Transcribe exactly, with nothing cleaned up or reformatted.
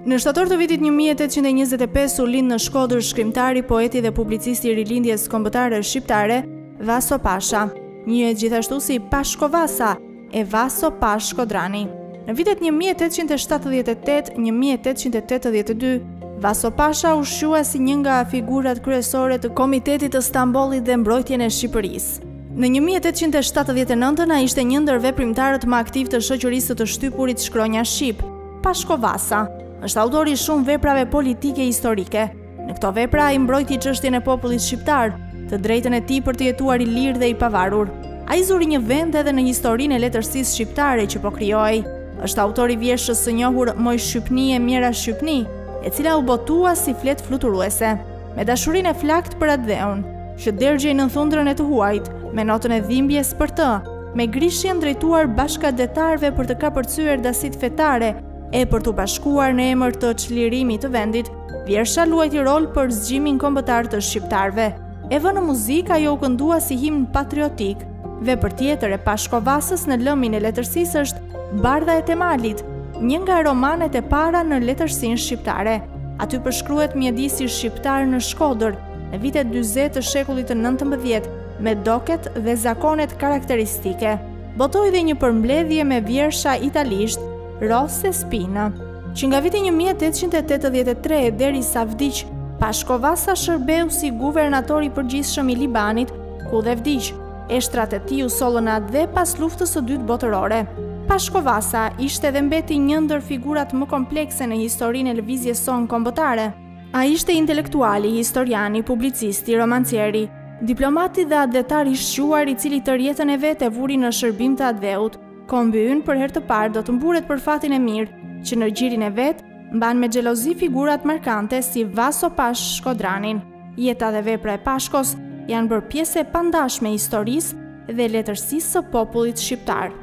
Në shtator të vitit një mijë e tetëqind e njëzet e pesë u lind në Shkodër shkrimtari, poeti dhe publicisti i rilindjes kombëtare shqiptare Vaso Pasha, njihet gjithashtu si Pashko Vasa e Vaso Pashko Drani. Në vitet një mijë e tetëqind e shtatëdhjetë e tetë - një mijë e tetëqind e tetëdhjetë e dy, Vaso Pasha ushqua si një nga figurat kryesore të Komitetit të Stambollit dhe Mbrojtjen e Shqipërisë. Në një mijë e tetëqind e shtatëdhjetë e nëntën ai ishte një ndër veprimtarët më aktiv të shoqërisë të shtypurit Shkronja Shqip. Pashko Vasa është autori i shumë veprave politike historike. Në këto vepra ai mbrojti çështjen e popullit shqiptar, të drejtën e tij për të jetuar i lirë dhe i pavarur. Ai zuri një vend edhe në historinë e letërsisë shqiptare që po krijohej. Është autor i vjeshtës së njohur Moj Shqipni e Mjera Shqipni, e cila u botua si flet fluturuese, me dashurinë e flakt për atë dheun, që dërgjej në thundrën e të huajt, me notën e dhimbjes për të, me grishjen drejtuar bashkëdetarëve për të kapërcyer dasit fetare e për të bashkuar në emër të çlirimit të vendit. Vjersha luajti rol për zgjimin kombëtar të shqiptarëve. E vënë në muzikë ajo u këndua si himn patriotik. Vepër tjetër e Pashko Vasës në lëmin e letërsisë është Bardha e Temalit, një nga romanet e para në letërsinë shqiptare. Aty përshkruhet mjedisi shqiptar në Shkodër në vitet dyzet të shekullit të nëntëmbëdhjetë me doket dhe zakonet karakteristike. Botoi dhe një përmbledhje me vjersha italisht, Rosse Spina, që nga viti një mijë e tetëqind e tetëdhjetë e tre deri sa vdiq, Pashko Vasa shërbeu si guvernator i përgjithshëm i Libanit, ku dhe vdiq. Eshtrat e tij u sollën atë dhe pas luftës së dytë botërore. Pashko Vasa ishte dhe mbeti një ndër figurat më komplekse në historinë e lëvizjes sonë kombëtare. Ai ishte intelektuali, historiani, publicisti, romancieri, diplomati dhe atletar i shquar i cili tërë jetën e vet e vuri në shërbim të atdheut. Kombi ynë për herë të parë do të mburet për fatin e mirë, që në gjirin e vet mban me xhelozi figurat markante si Vaso Pashko Dranin. Jeta dhe vepra e Pashkos janë bërë pjesë e pandashme e historisë dhe letërsisë së popullit shqiptar.